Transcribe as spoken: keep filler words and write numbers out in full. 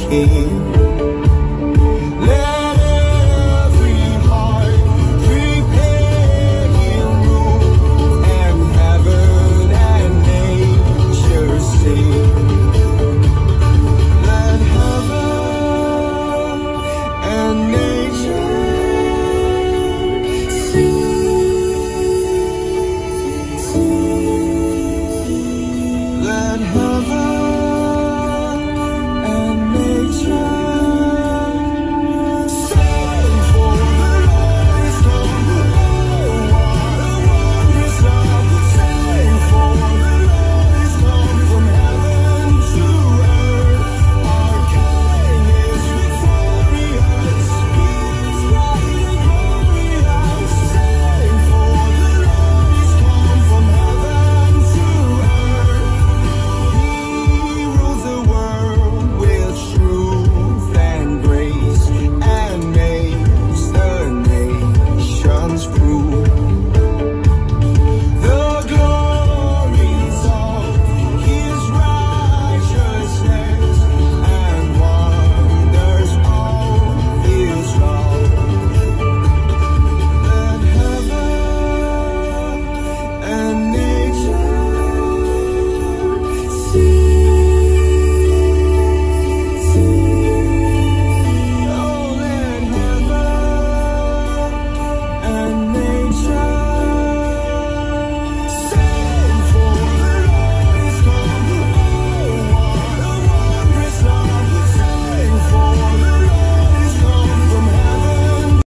King. Let every heart prepare Him room, and heaven and nature sing. Let heaven and nature let heaven and nature sing, for the Lord is come. Oh, what a wondrous love. Sing, for the Lord is come from heaven to earth. Our King is victorious. He is great and glorious. Sing, for the Lord is come from heaven to earth. He rules the world with truth and grace, and makes the nations prove